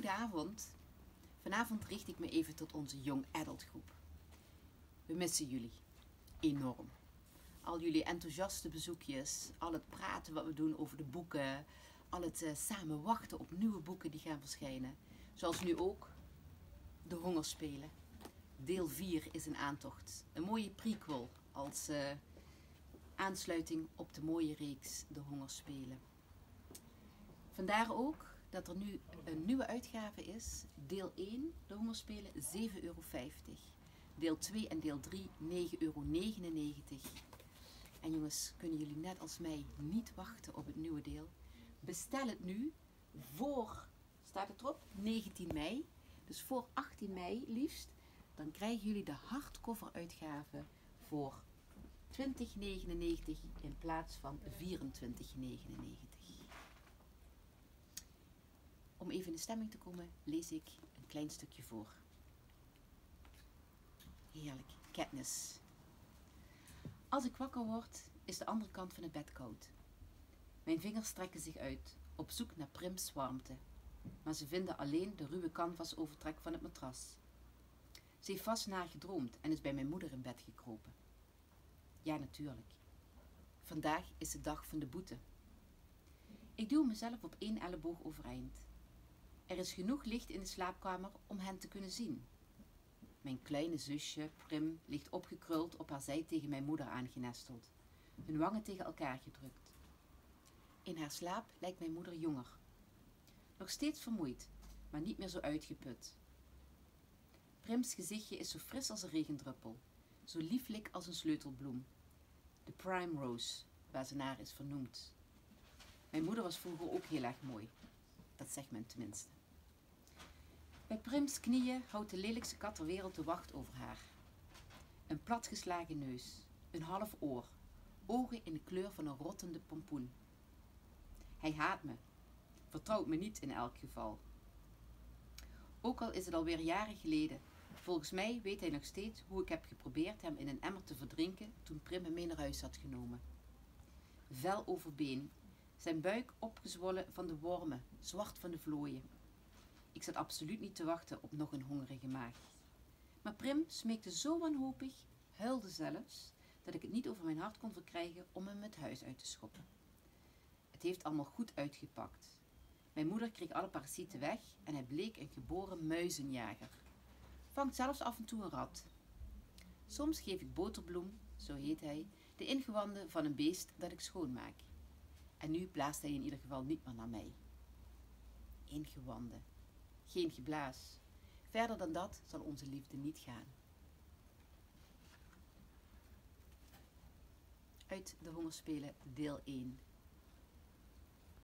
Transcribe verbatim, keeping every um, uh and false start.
Goedenavond. Vanavond richt ik me even tot onze young adult groep. We missen jullie. Enorm. Al jullie enthousiaste bezoekjes, al het praten wat we doen over de boeken, al het uh, samen wachten op nieuwe boeken die gaan verschijnen. Zoals nu ook De Hongerspelen. Deel vier is een aantocht. Een mooie prequel als uh, aansluiting op de mooie reeks De Hongerspelen. Vandaar ook dat er nu een nieuwe uitgave is. Deel één, De Hongerspelen, zeven euro vijftig. Deel twee en deel drie, negen euro negenennegentig. En jongens, kunnen jullie net als mij niet wachten op het nieuwe deel? Bestel het nu voor, staat het erop, negentien mei. Dus voor achttien mei liefst. Dan krijgen jullie de hardcover uitgave voor twintig negenennegentig in plaats van vierentwintig negenennegentig. Om even in de stemming te komen, lees ik een klein stukje voor. Heerlijk, Katniss. Als ik wakker word, is de andere kant van het bed koud. Mijn vingers strekken zich uit, op zoek naar Prim's warmte. Maar ze vinden alleen de ruwe canvasovertrek van het matras. Ze heeft vast naar gedroomd en is bij mijn moeder in bed gekropen. Ja, natuurlijk. Vandaag is de dag van de boete. Ik duw mezelf op één elleboog overeind. Er is genoeg licht in de slaapkamer om hen te kunnen zien. Mijn kleine zusje, Prim, ligt opgekruld op haar zij tegen mijn moeder aangenesteld, hun wangen tegen elkaar gedrukt. In haar slaap lijkt mijn moeder jonger. Nog steeds vermoeid, maar niet meer zo uitgeput. Prims gezichtje is zo fris als een regendruppel, zo lieflijk als een sleutelbloem. De Prime Rose, waar ze naar is vernoemd. Mijn moeder was vroeger ook heel erg mooi. Dat zegt men tenminste. Bij Prims knieën houdt de lelijkste kat ter wereld de wacht over haar. Een platgeslagen neus, een half oor, ogen in de kleur van een rottende pompoen. Hij haat me, vertrouwt me niet in elk geval. Ook al is het alweer jaren geleden, volgens mij weet hij nog steeds hoe ik heb geprobeerd hem in een emmer te verdrinken toen Prim hem mee naar huis had genomen. Vel over been, zijn buik opgezwollen van de wormen, zwart van de vlooien. Ik zat absoluut niet te wachten op nog een hongerige maag. Maar Prim smeekte zo wanhopig, huilde zelfs, dat ik het niet over mijn hart kon verkrijgen om hem het huis uit te schoppen. Het heeft allemaal goed uitgepakt. Mijn moeder kreeg alle parasieten weg en hij bleek een geboren muizenjager. Vangt zelfs af en toe een rat. Soms geef ik Boterbloem, zo heet hij, de ingewanden van een beest dat ik schoonmaak. En nu blaast hij in ieder geval niet meer naar mij. Ingewanden. Geen geblaas. Verder dan dat zal onze liefde niet gaan. Uit De Hongerspelen, deel één.